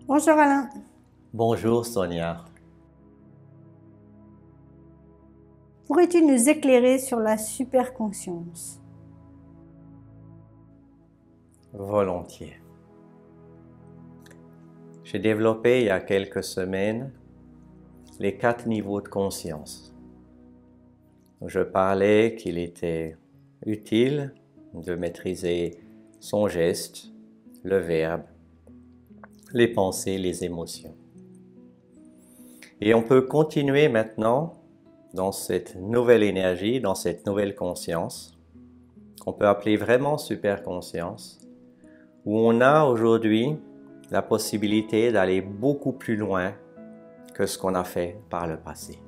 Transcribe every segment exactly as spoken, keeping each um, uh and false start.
Bonjour Alain. Bonjour Sonia. Pourrais-tu nous éclairer sur la superconscience? Volontiers. J'ai développé il y a quelques semaines les quatre niveaux de conscience. Je parlais qu'il était utile de maîtriser son geste, le verbe, les pensées, les émotions. Et on peut continuer maintenant dans cette nouvelle énergie, dans cette nouvelle conscience, qu'on peut appeler vraiment superconscience, où on a aujourd'hui la possibilité d'aller beaucoup plus loin que ce qu'on a fait par le passé.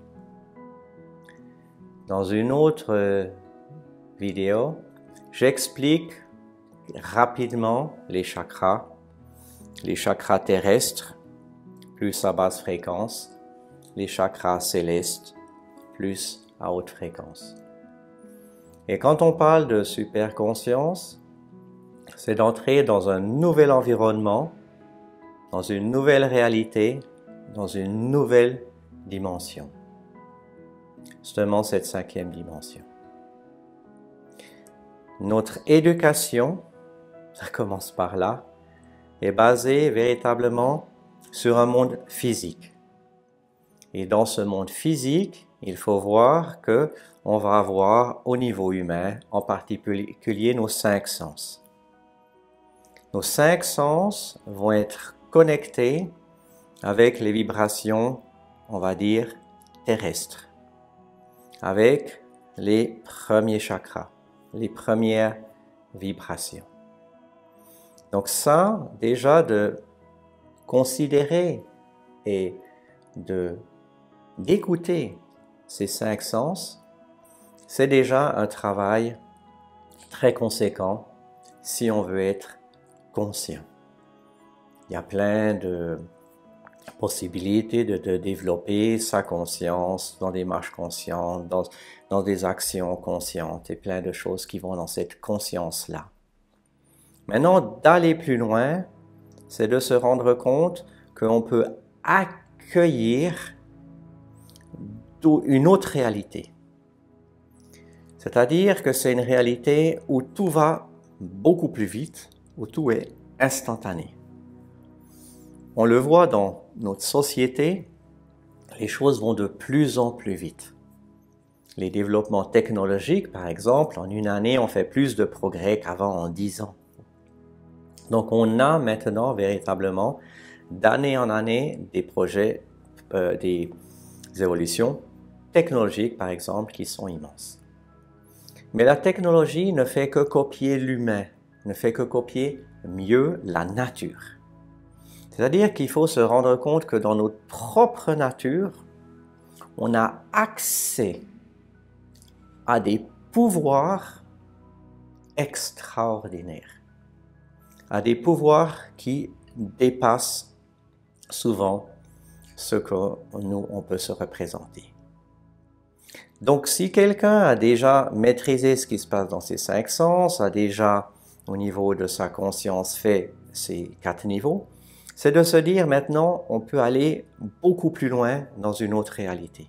Dans une autre vidéo, j'explique rapidement les chakras, les chakras terrestres, plus à basse fréquence, les chakras célestes, plus à haute fréquence. Et quand on parle de superconscience, c'est d'entrer dans un nouvel environnement, dans une nouvelle réalité, dans une nouvelle dimension. Justement, cette cinquième dimension. Notre éducation, ça commence par là, est basée véritablement sur un monde physique. Et dans ce monde physique, il faut voir que on va avoir au niveau humain, en particulier nos cinq sens. Nos cinq sens vont être connectés avec les vibrations, on va dire, terrestres, avec les premiers chakras, les premières vibrations. Donc ça, déjà de considérer et de d'écouter ces cinq sens, c'est déjà un travail très conséquent si on veut être conscient. Il y a plein de possibilités de, de développer sa conscience dans des marches conscientes, dans, dans des actions conscientes et plein de choses qui vont dans cette conscience-là. Maintenant, d'aller plus loin, c'est de se rendre compte qu'on peut accueillir une autre réalité. C'est-à-dire que c'est une réalité où tout va beaucoup plus vite, où tout est instantané. On le voit dans notre société, les choses vont de plus en plus vite. Les développements technologiques, par exemple, en une année, on fait plus de progrès qu'avant en dix ans. Donc on a maintenant véritablement, d'année en année, des projets, euh, des évolutions technologiques, par exemple, qui sont immenses. Mais la technologie ne fait que copier l'humain, ne fait que copier mieux la nature. C'est-à-dire qu'il faut se rendre compte que dans notre propre nature, on a accès à des pouvoirs extraordinaires, à des pouvoirs qui dépassent souvent ce que nous, on peut se représenter. Donc, si quelqu'un a déjà maîtrisé ce qui se passe dans ses cinq sens, a déjà, au niveau de sa conscience, fait ces quatre niveaux, c'est de se dire maintenant, on peut aller beaucoup plus loin dans une autre réalité.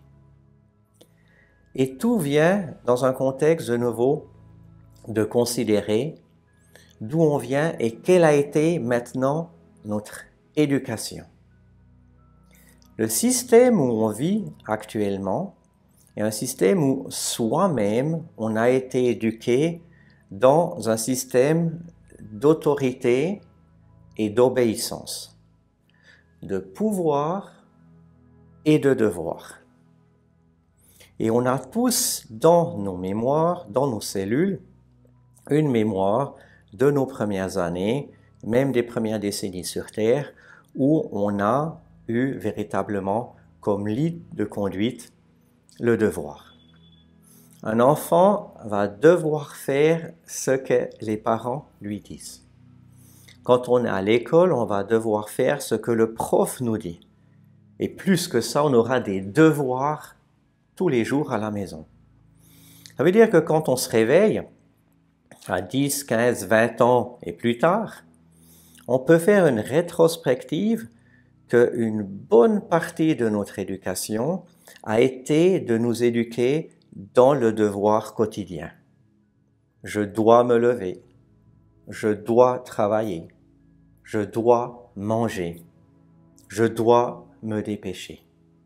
Et tout vient dans un contexte de nouveau de considérer d'où on vient et quelle a été maintenant notre éducation. Le système où on vit actuellement est un système où soi-même on a été éduqué dans un système d'autorité et d'obéissance, de pouvoir et de devoir. Et on a tous dans nos mémoires, dans nos cellules, une mémoire de nos premières années, même des premières décennies sur Terre, où on a eu véritablement comme ligne de conduite le devoir. Un enfant va devoir faire ce que les parents lui disent. Quand on est à l'école, on va devoir faire ce que le prof nous dit. Et plus que ça, on aura des devoirs tous les jours à la maison. Ça veut dire que quand on se réveille, à dix, quinze, vingt ans et plus tard, on peut faire une rétrospective qu'une bonne partie de notre éducation a été de nous éduquer dans le devoir quotidien. Je dois me lever, je dois travailler, je dois manger, je dois me dépêcher.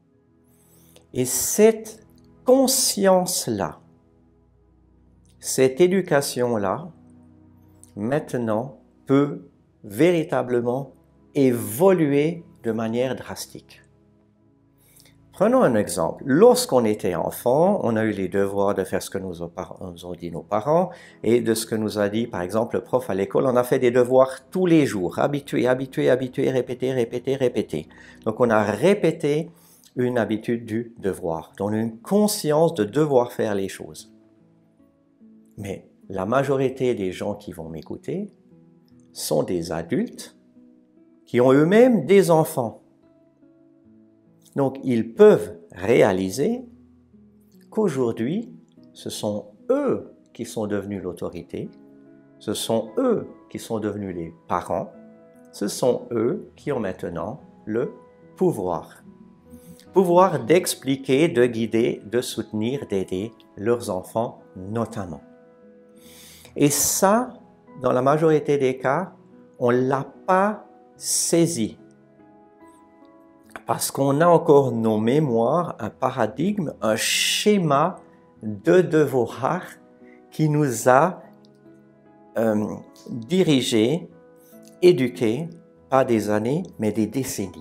Et cette conscience-là, cette éducation-là, maintenant peut véritablement évoluer de manière drastique. Prenons un exemple. Lorsqu'on était enfant, on a eu les devoirs de faire ce que nous ont dit nos parents et de ce que nous a dit, par exemple, le prof à l'école. On a fait des devoirs tous les jours, habitués, habitués, habitués, répéter, répéter, répéter. Donc, on a répété une habitude du devoir, donc une conscience de devoir faire les choses. Mais la majorité des gens qui vont m'écouter sont des adultes qui ont eux-mêmes des enfants. Donc, ils peuvent réaliser qu'aujourd'hui, ce sont eux qui sont devenus l'autorité, ce sont eux qui sont devenus les parents, ce sont eux qui ont maintenant le pouvoir. Pouvoir d'expliquer, de guider, de soutenir, d'aider leurs enfants notamment. Et ça, dans la majorité des cas, on ne l'a pas saisi. Parce qu'on a encore nos mémoires, un paradigme, un schéma de devoir qui nous a euh, dirigés, éduqués, pas des années, mais des décennies.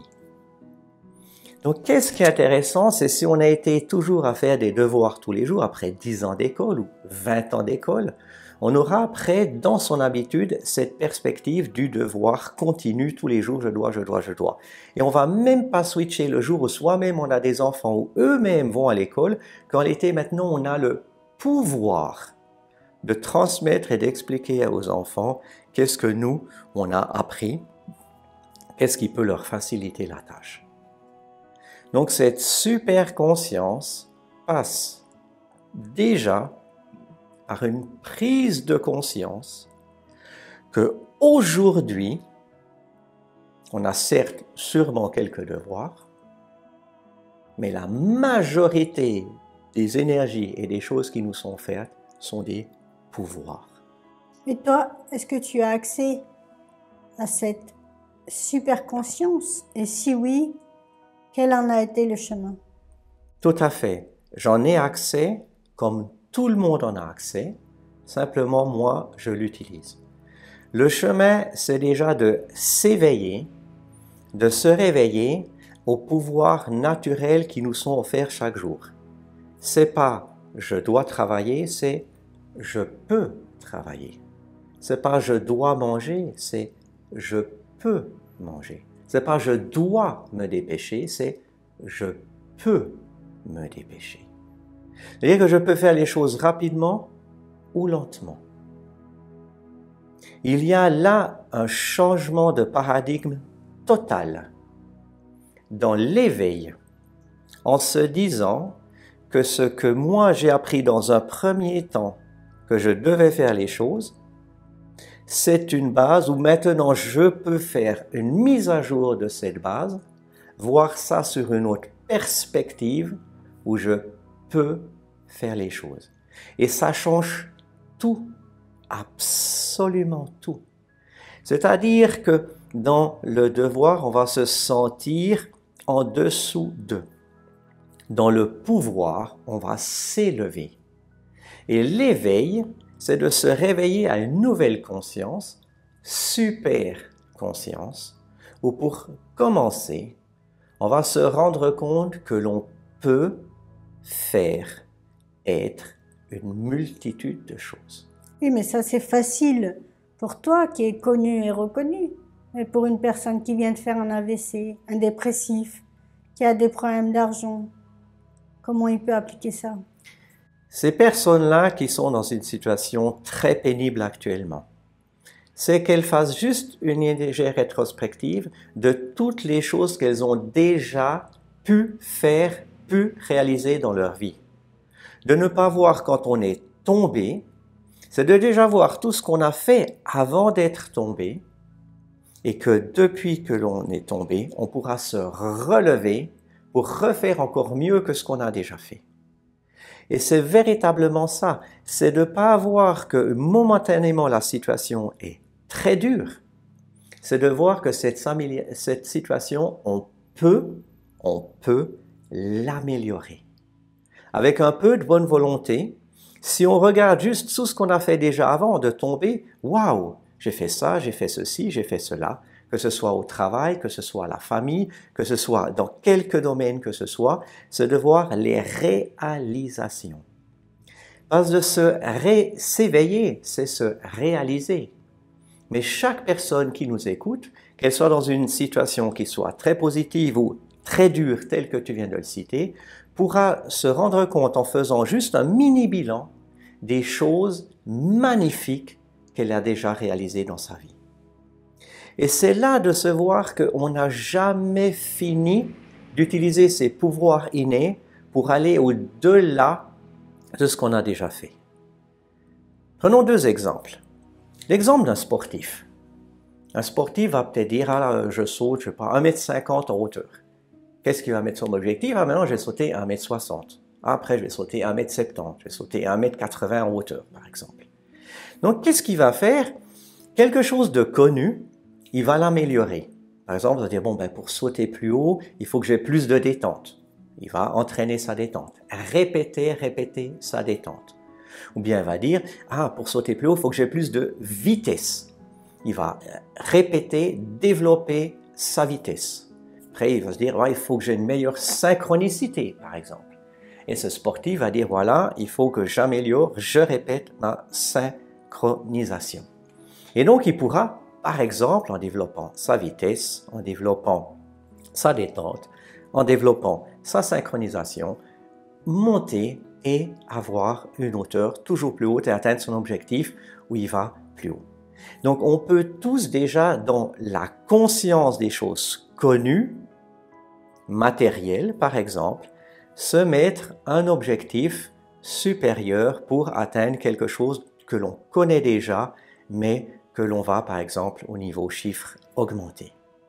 Donc, qu'est-ce qui est intéressant, c'est si on a été toujours à faire des devoirs tous les jours, après dix ans d'école ou vingt ans d'école, on aura après, dans son habitude, cette perspective du devoir continu tous les jours, je dois, je dois, je dois. Et on va même pas switcher le jour où soi-même on a des enfants ou eux-mêmes vont à l'école, qu'en l'été maintenant on a le pouvoir de transmettre et d'expliquer aux enfants qu'est-ce que nous, on a appris, qu'est-ce qui peut leur faciliter la tâche. Donc cette super conscience passe déjà par une prise de conscience que aujourd'hui, on a certes sûrement quelques devoirs, mais la majorité des énergies et des choses qui nous sont faites sont des pouvoirs. Et toi, est-ce que tu as accès à cette super conscience? Et si oui, quel en a été le chemin? Tout à fait. J'en ai accès comme tout le monde en a accès. Simplement, moi, je l'utilise. Le chemin, c'est déjà de s'éveiller, de se réveiller aux pouvoirs naturels qui nous sont offerts chaque jour. C'est pas « je dois travailler », c'est « je peux travailler ». C'est pas « je dois manger », c'est « je peux manger ». C'est pas « je dois me dépêcher », c'est « je peux me dépêcher ». C'est-à-dire que je peux faire les choses rapidement ou lentement. Il y a là un changement de paradigme total dans l'éveil en se disant que ce que moi j'ai appris dans un premier temps que je devais faire les choses, c'est une base où maintenant je peux faire une mise à jour de cette base, voir ça sur une autre perspective où je peux faire les choses. Et ça change tout, absolument tout. C'est-à-dire que dans le devoir, on va se sentir en dessous d'eux. Dans le pouvoir, on va s'élever. Et l'éveil, c'est de se réveiller à une nouvelle conscience, super conscience, où pour commencer, on va se rendre compte que l'on peut faire, être une multitude de choses. Oui, mais ça c'est facile pour toi qui es connu et reconnu. Mais pour une personne qui vient de faire un A V C, un dépressif, qui a des problèmes d'argent, comment il peut appliquer ça? Ces personnes-là qui sont dans une situation très pénible actuellement, c'est qu'elles fassent juste une légère rétrospective de toutes les choses qu'elles ont déjà pu faire, pu réaliser dans leur vie. De ne pas voir quand on est tombé, c'est de déjà voir tout ce qu'on a fait avant d'être tombé et que depuis que l'on est tombé, on pourra se relever pour refaire encore mieux que ce qu'on a déjà fait. Et c'est véritablement ça, c'est de ne pas voir que momentanément la situation est très dure, c'est de voir que cette, cette situation, on peut, on peut l'améliorer. Avec un peu de bonne volonté, si on regarde juste tout ce qu'on a fait déjà avant de tomber, waouh, j'ai fait ça, j'ai fait ceci, j'ai fait cela, que ce soit au travail, que ce soit à la famille, que ce soit dans quelque domaine que ce soit, c'est de voir les réalisations. Parce que se s'éveiller, c'est se réaliser. Mais chaque personne qui nous écoute, qu'elle soit dans une situation qui soit très positive ou très dure, telle que tu viens de le citer, pourra se rendre compte en faisant juste un mini bilan des choses magnifiques qu'elle a déjà réalisées dans sa vie. Et c'est là de se voir qu'on n'a jamais fini d'utiliser ses pouvoirs innés pour aller au-delà de ce qu'on a déjà fait. Prenons deux exemples. L'exemple d'un sportif. Un sportif va peut-être dire, ah là, je saute, je sais pas, un mètre cinquante en hauteur. Qu'est-ce qu'il va mettre son objectif? Ah, maintenant, je vais sauter un mètre soixante. Après, je vais sauter un mètre soixante-dix. Je vais sauter un mètre quatre-vingts en hauteur, par exemple. Donc, qu'est-ce qu'il va faire? Quelque chose de connu, il va l'améliorer. Par exemple, il va dire, bon, ben, pour sauter plus haut, il faut que j'ai plus de détente. Il va entraîner sa détente. Répéter, répéter sa détente. Ou bien il va dire, ah, pour sauter plus haut, il faut que j'ai plus de vitesse. Il va répéter, développer sa vitesse. Après, il va se dire, ouais, il faut que j'ai une meilleure synchronicité, par exemple. Et ce sportif va dire, voilà, il faut que j'améliore, je répète ma synchronisation. Et donc, il pourra, par exemple, en développant sa vitesse, en développant sa détente, en développant sa synchronisation, monter et avoir une hauteur toujours plus haute et atteindre son objectif où il va plus haut. Donc, on peut tous déjà, dans la conscience des choses connues, matérielles par exemple, se mettre un objectif supérieur pour atteindre quelque chose que l'on connaît déjà, mais que l'on va par exemple au niveau chiffre augmenter.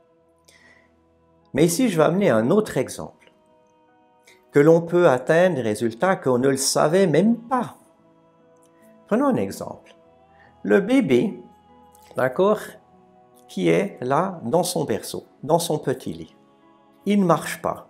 Mais ici, je vais amener un autre exemple, que l'on peut atteindre des résultats qu'on ne le savait même pas. Prenons un exemple. Le bébé, d'accord, qui est là dans son berceau, dans son petit lit. Il ne marche pas.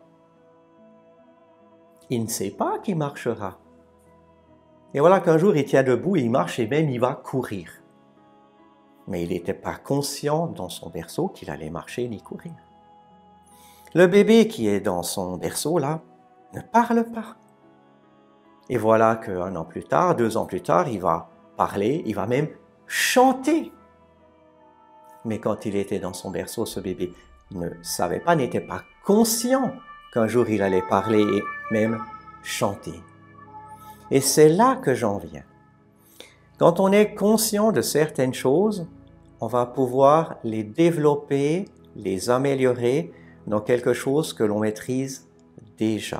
Il ne sait pas qu'il marchera. Et voilà qu'un jour, il tient debout, il marche et même il va courir. Mais il n'était pas conscient dans son berceau qu'il allait marcher ni courir. Le bébé qui est dans son berceau, là, ne parle pas. Et voilà qu'un an plus tard, deux ans plus tard, il va parler, il va même chanter. Mais quand il était dans son berceau, ce bébé ne savait pas, n'était pas conscient qu'un jour il allait parler et même chanter. Et c'est là que j'en viens. Quand on est conscient de certaines choses, on va pouvoir les développer, les améliorer dans quelque chose que l'on maîtrise déjà.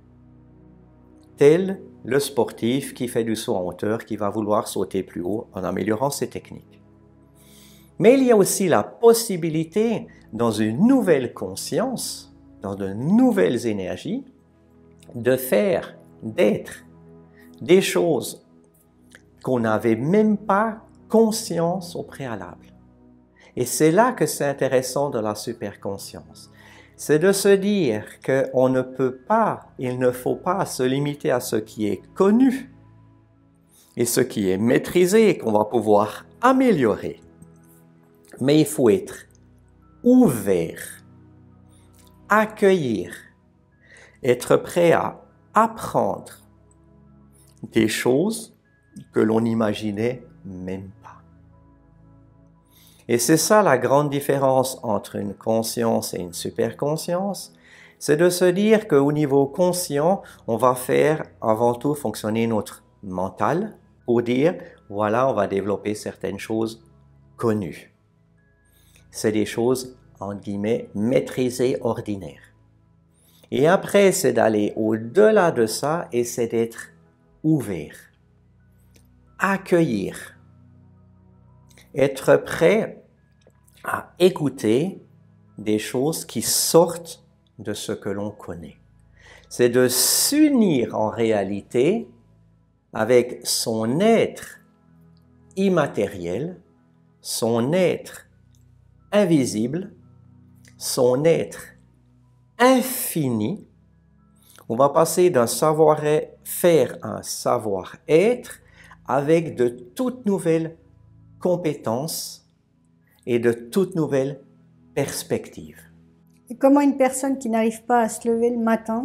Tel le sportif qui fait du saut en hauteur, qui va vouloir sauter plus haut en améliorant ses techniques. Mais il y a aussi la possibilité, dans une nouvelle conscience, dans de nouvelles énergies, de faire, d'être des choses qu'on n'avait même pas conscience au préalable. Et c'est là que c'est intéressant de la superconscience. C'est de se dire qu'on ne peut pas, il ne faut pas se limiter à ce qui est connu et ce qui est maîtrisé et qu'on va pouvoir améliorer. Mais il faut être ouvert, accueillir, être prêt à apprendre des choses que l'on n'imaginait même pas. Et c'est ça la grande différence entre une conscience et une superconscience, c'est de se dire qu'au niveau conscient, on va faire avant tout fonctionner notre mental pour dire, voilà, on va développer certaines choses connues. C'est des choses, en guillemets, maîtrisées, ordinaires. Et après, c'est d'aller au-delà de ça et c'est d'être ouvert, accueillir, être prêt à écouter des choses qui sortent de ce que l'on connaît. C'est de s'unir en réalité avec son être immatériel, son être invisible, son être infini. On va passer d'un savoir-faire à un savoir-être avec de toutes nouvelles compétences et de toutes nouvelles perspectives. Et comment une personne qui n'arrive pas à se lever le matin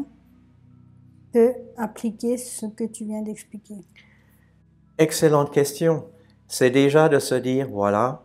peut appliquer ce que tu viens d'expliquer? Excellente question. C'est déjà de se dire, voilà,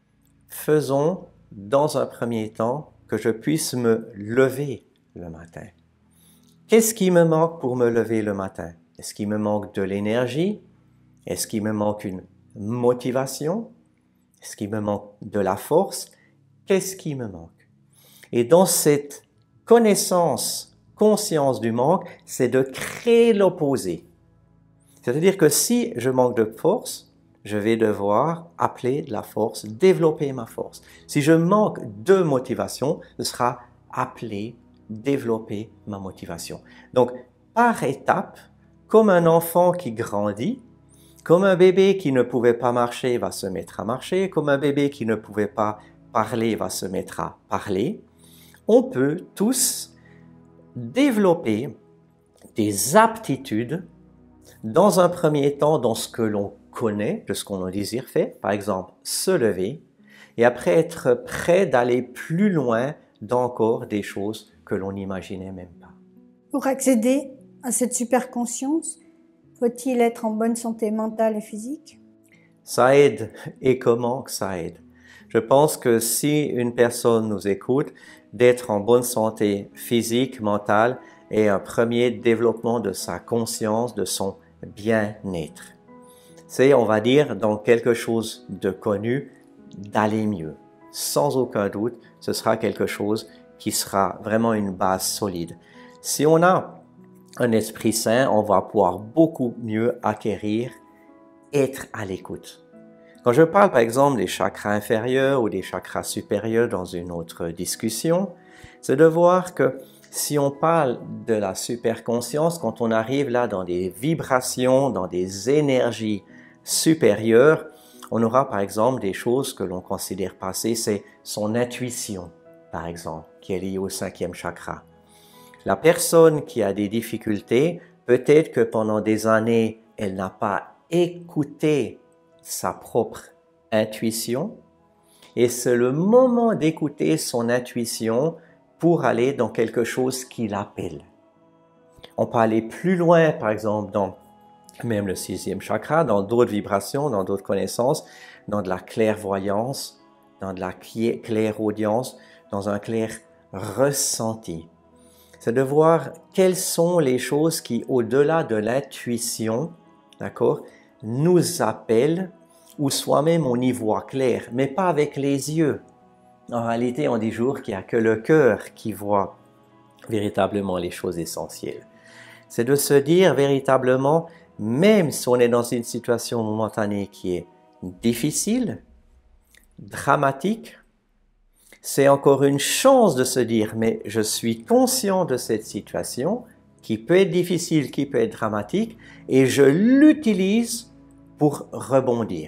faisons dans un premier temps que je puisse me lever le matin. Qu'est-ce qui me manque pour me lever le matin? Est-ce qu'il me manque de l'énergie? Est-ce qu'il me manque une motivation? Est-ce qu'il me manque de la force? Qu'est-ce qui me manque? Et dans cette connaissance, conscience du manque, c'est de créer l'opposé. C'est-à-dire que si je manque de force, je vais devoir appeler de la force, développer ma force. Si je manque de motivation, ce sera appeler, développer ma motivation. Donc, par étapes, comme un enfant qui grandit, comme un bébé qui ne pouvait pas marcher va se mettre à marcher, comme un bébé qui ne pouvait pas parler va se mettre à parler, on peut tous développer des aptitudes dans un premier temps dans ce que l'on connaît, de ce qu'on désire faire, par exemple se lever, et après être prêt d'aller plus loin d'encore des choses que l'on n'imaginait même pas. Pour accéder à cette super conscience, faut-il être en bonne santé mentale et physique? Ça aide. Et comment que ça aide? Je pense que si une personne nous écoute, d'être en bonne santé physique, mentale, est un premier développement de sa conscience, de son bien-être. C'est, on va dire, dans quelque chose de connu, d'aller mieux. Sans aucun doute, ce sera quelque chose qui sera vraiment une base solide. Si on a un esprit sain, on va pouvoir beaucoup mieux acquérir, être à l'écoute. Quand je parle par exemple des chakras inférieurs ou des chakras supérieurs dans une autre discussion, c'est de voir que si on parle de la superconscience, quand on arrive là dans des vibrations, dans des énergies supérieures, on aura par exemple des choses que l'on considère passées, c'est son intuition, par exemple, qui est liée au cinquième chakra. La personne qui a des difficultés, peut-être que pendant des années, elle n'a pas écouté sa propre intuition, et c'est le moment d'écouter son intuition pour aller dans quelque chose qui l'appelle. On peut aller plus loin, par exemple, dans même le sixième chakra, dans d'autres vibrations, dans d'autres connaissances, dans de la clairvoyance, dans de la clairaudience, dans un clair ressenti. C'est de voir quelles sont les choses qui, au-delà de l'intuition, d'accord, nous appellent, ou soi-même on y voit clair, mais pas avec les yeux. En réalité, on dit toujours qu'il n'y a que le cœur qui voit véritablement les choses essentielles. C'est de se dire véritablement, même si on est dans une situation momentanée qui est difficile, dramatique, c'est encore une chance de se dire, mais je suis conscient de cette situation qui peut être difficile, qui peut être dramatique, et je l'utilise pour rebondir.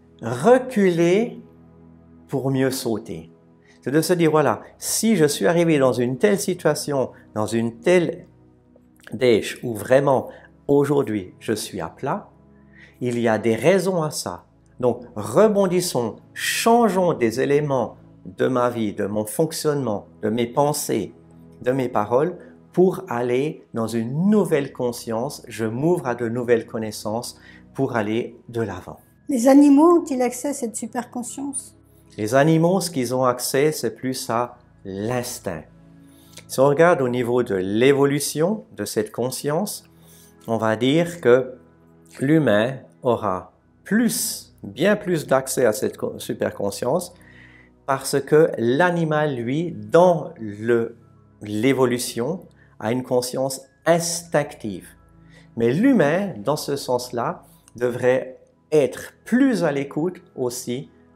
Reculer pour mieux sauter. C'est de se dire, voilà, si je suis arrivé dans une telle situation, dans une telle dèche où vraiment, aujourd'hui, je suis à plat, il y a des raisons à ça. Donc, rebondissons, changeons des éléments de ma vie, de mon fonctionnement, de mes pensées, de mes paroles, pour aller dans une nouvelle conscience. Je m'ouvre à de nouvelles connaissances pour aller de l'avant. Les animaux ont-ils accès à cette super conscience? Les animaux, ce qu'ils ont accès, c'est plus à l'instinct. Si on regarde au niveau de l'évolution de cette conscience, on va dire que l'humain aura plus, bien plus d'accès à cette superconscience parce que l'animal, lui, dans le, l'évolution, a une conscience instinctive. Mais l'humain, dans ce sens-là, devrait être plus à l'écoute aussi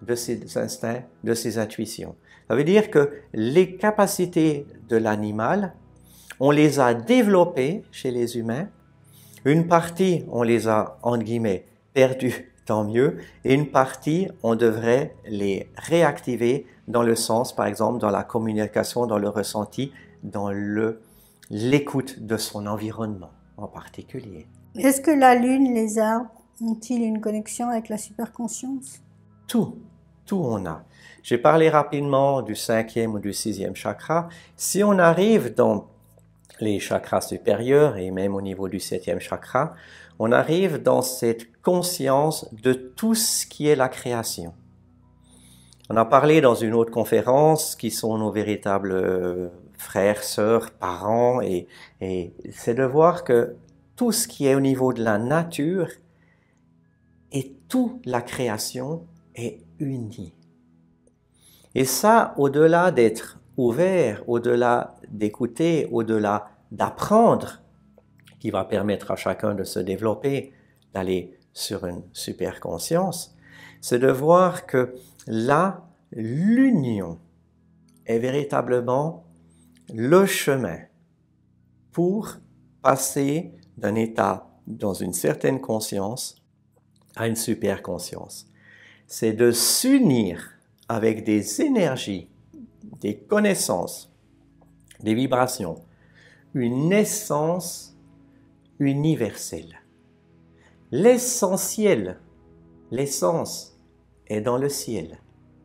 de ses instincts, de ses intuitions. Ça veut dire que les capacités de l'animal, on les a développées chez les humains. Une partie, on les a, entre guillemets, perdues, tant mieux, et une partie, on devrait les réactiver dans le sens, par exemple, dans la communication, dans le ressenti, dans le, l'écoute de son environnement en particulier. Est-ce que la Lune, les arbres, ont-ils une connexion avec la superconscience? Tout, tout on a. J'ai parlé rapidement du cinquième ou du sixième chakra. Si on arrive dans les chakras supérieurs et même au niveau du septième chakra, on arrive dans cette conscience de tout ce qui est la création. On a parlé dans une autre conférence qui sont nos véritables frères, sœurs, parents, et, et c'est de voir que tout ce qui est au niveau de la nature et toute la création est uni. Et ça, au-delà d'être ouvert, au-delà d'écouter, au-delà d'apprendre, qui va permettre à chacun de se développer, d'aller sur une super conscience, c'est de voir que là, l'union est véritablement le chemin pour passer d'un état dans une certaine conscience à une super conscience. C'est de s'unir avec des énergies, des connaissances, des vibrations, une essence universelle. L'essentiel, l'essence est dans le ciel.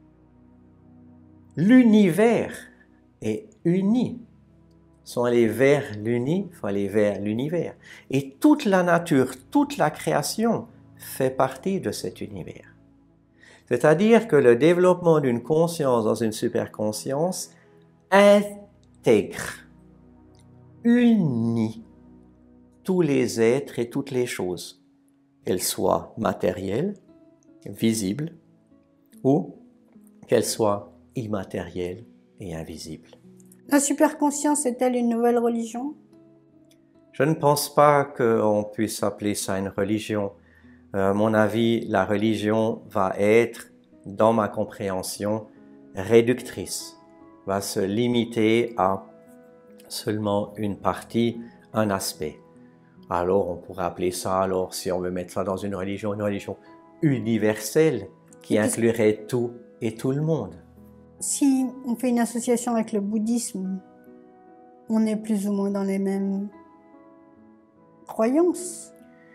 L'univers est uni. Sont allés vers l'uni, il faut aller vers l'univers. Et toute la nature, toute la création fait partie de cet univers. C'est-à-dire que le développement d'une conscience dans une superconscience intègre, unit tous les êtres et toutes les choses, qu'elles soient matérielles, visibles, ou qu'elles soient immatérielles et invisibles. La superconscience est-elle une nouvelle religion? Je ne pense pas qu'on puisse appeler ça une religion. Euh, à mon avis, la religion va être, dans ma compréhension, réductrice, va se limiter à seulement une partie, un aspect. Alors, on pourrait appeler ça, alors, si on veut mettre ça dans une religion, une religion universelle qui inclurait tout et tout le monde. Si on fait une association avec le bouddhisme, on est plus ou moins dans les mêmes croyances.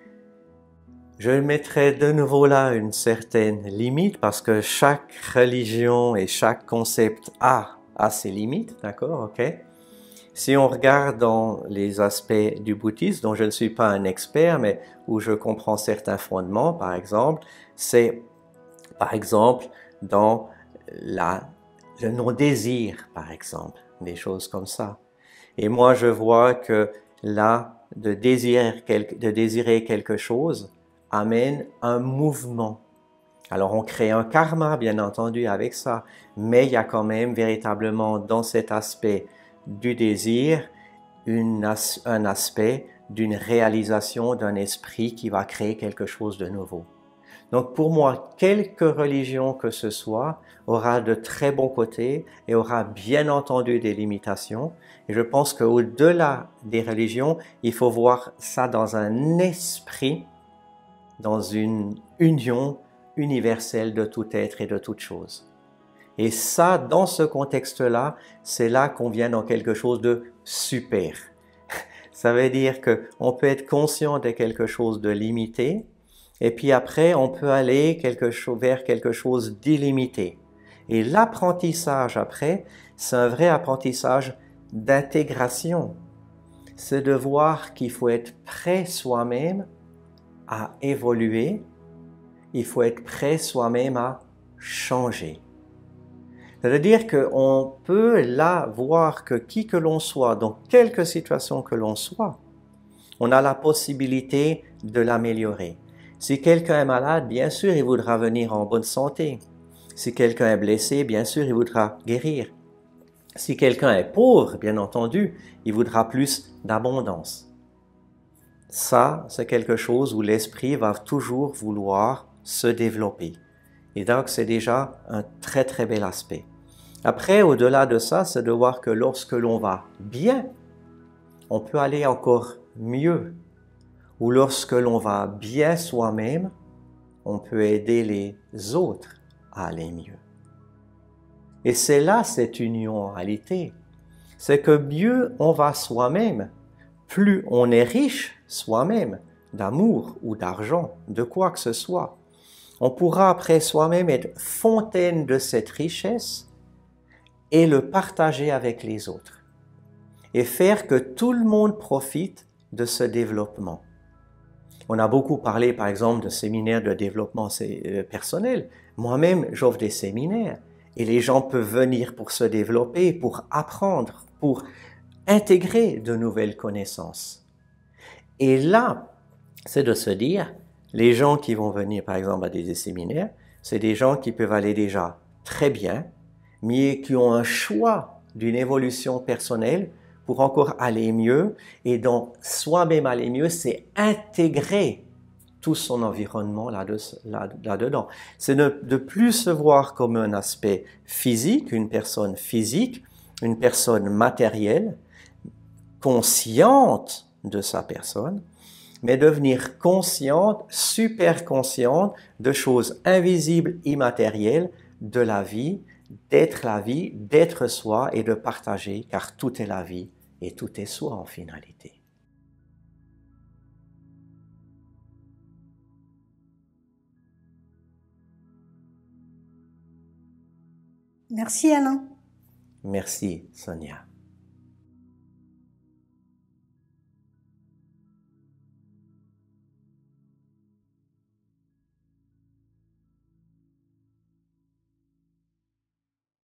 Je mettrais de nouveau là une certaine limite parce que chaque religion et chaque concept a, a ses limites, d'accord, ok? Si on regarde dans les aspects du bouddhisme, dont je ne suis pas un expert, mais où je comprends certains fondements, par exemple, c'est, par exemple, dans la, le non-désir, par exemple, des choses comme ça. Et moi, je vois que là, de désirer quelque, de désirer quelque chose amène un mouvement. Alors, on crée un karma, bien entendu, avec ça, mais il y a quand même véritablement dans cet aspect du désir, une as, un aspect d'une réalisation d'un esprit qui va créer quelque chose de nouveau. Donc pour moi, quelque religion que ce soit aura de très bons côtés et aura bien entendu des limitations. Et je pense qu'au-delà des religions, il faut voir ça dans un esprit, dans une union universelle de tout être et de toute chose. Et ça, dans ce contexte-là, c'est là qu'on vient dans quelque chose de super. Ça veut dire qu'on peut être conscient de quelque chose de limité, et puis après, on peut aller quelque chose, vers quelque chose d'illimité. Et l'apprentissage après, c'est un vrai apprentissage d'intégration. C'est de voir qu'il faut être prêt soi-même à évoluer, il faut être prêt soi-même à changer. C'est-à-dire qu'on peut là voir que qui que l'on soit, dans quelque situation que l'on soit, on a la possibilité de l'améliorer. Si quelqu'un est malade, bien sûr, il voudra venir en bonne santé. Si quelqu'un est blessé, bien sûr, il voudra guérir. Si quelqu'un est pauvre, bien entendu, il voudra plus d'abondance. Ça, c'est quelque chose où l'esprit va toujours vouloir se développer. Et donc, c'est déjà un très très bel aspect. Après, au-delà de ça, c'est de voir que lorsque l'on va bien, on peut aller encore mieux. Ou lorsque l'on va bien soi-même, on peut aider les autres à aller mieux. Et c'est là cette union en réalité. C'est que mieux on va soi-même, plus on est riche soi-même, d'amour ou d'argent, de quoi que ce soit. On pourra après soi-même être fontaine de cette richesse et le partager avec les autres. Et faire que tout le monde profite de ce développement. On a beaucoup parlé, par exemple, de séminaires de développement personnel. Moi-même, j'offre des séminaires et les gens peuvent venir pour se développer, pour apprendre, pour intégrer de nouvelles connaissances. Et là, c'est de se dire, les gens qui vont venir, par exemple, à des séminaires, c'est des gens qui peuvent aller déjà très bien, mais qui ont un choix d'une évolution personnelle pour encore aller mieux, et donc soi-même aller mieux, c'est intégrer tout son environnement là-dedans. C'est de ne plus se voir comme un aspect physique, une personne physique, une personne matérielle, consciente de sa personne, mais devenir consciente, super consciente de choses invisibles, immatérielles de la vie, d'être la vie, d'être soi et de partager, car tout est la vie et tout est soi en finalité. Merci Alain. Merci Sonia.